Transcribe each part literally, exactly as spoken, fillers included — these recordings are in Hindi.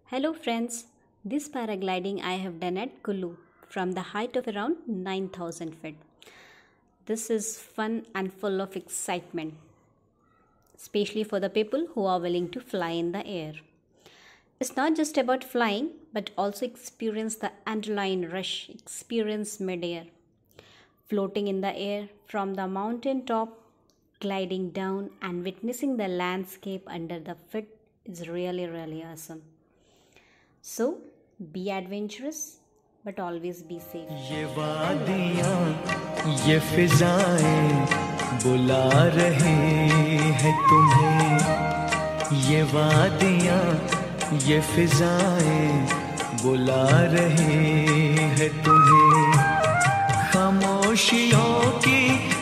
Hello friends, this paragliding I have done at Kullu from the height of around nine thousand feet. This is fun and full of excitement, especially for the people who are willing to fly in the air. It's not just about flying, but also experience the underlying rush, experience mid-air. Floating in the air from the mountain top, gliding down and witnessing the landscape under the feet is really really awesome. So, be adventurous, but always be safe. ये वादियाँ, ये फिजाएं बुला रही है तुम्हें। ये वादियाँ, ये फिजाएं बुला रही है तुम्हें। खामोशियों की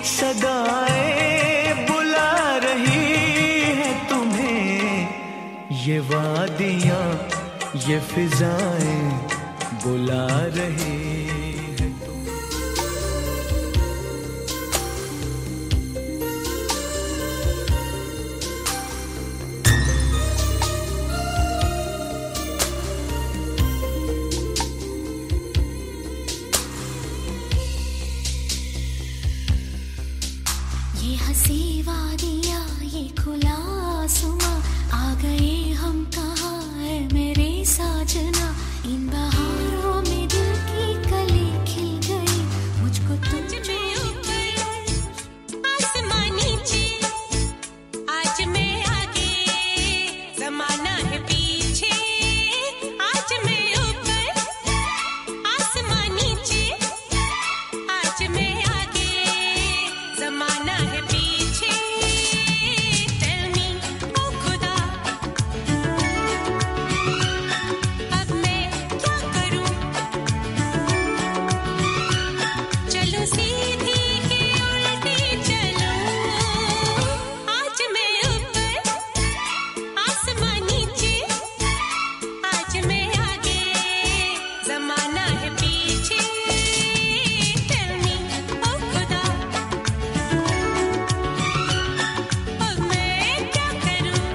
सदाएं बुला रही है तुम्हें। ये वादियाँ, ये फिजाएं बुला रही है तुम। ये हंसी वादियाँ, ये खुला आसमां, आ गए हम कहाँ है मेरे साजना। इन बहारों में दिल की कली खिल गई, मुझको तुम में ऊपर आसमां नीचे, आज मैं आगे ज़माना है पीछे। आज मैं ऊपर आसमां नीचे, आज मैं आगे ज़माना है पीछे। Tell me, ओ खुदा, अब मैं क्या करूं? चलूं सीधी कि उल्टी चलूं? आज मैं ऊपर आसमां नीचे, आज मैं आगे ज़माना है पीछे। Tell me, ओ खुदा, अब मैं क्या करूं?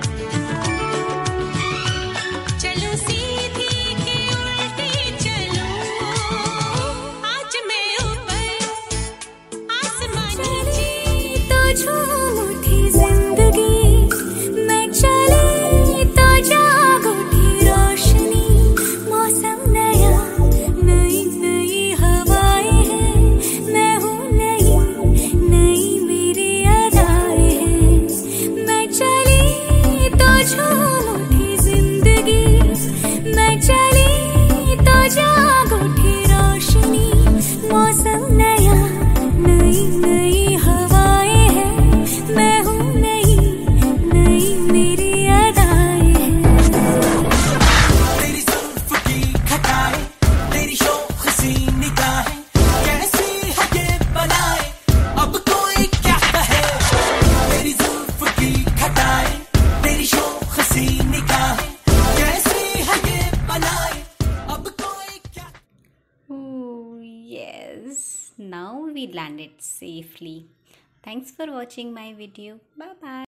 चलूं सीधी कि उल्टी चलूं? आज मैं ऊपर आसमां नीचे। तो झूम उठी जिंदगी, मैं चली तो जाग उठी रोशनी। मौसम नया, नई नई हवाएं हैं, मैं हूँ नई, नई मेरी अदाएं हैं। मैं चली तो झूम उठी जिंदगी, मैं चली तो जाग उठी रोशनी। मौसम नया, नई नई हवाएं हैं, मैं हूँ नई, नई मेरी अदाएं हैं। तेरी जुल्फ की खटाएं, तेरी शोखसी निगाहें, कैसी है ये बनाए, अब कोई क्या कहे। तेरी जुल्फ की खटाएं, तेरी शोखसी निगाहें, कैसी है ये बनाए, अब कोई क्या। Oh, yes, now we landed safely. Thanks for watching my video. Bye bye.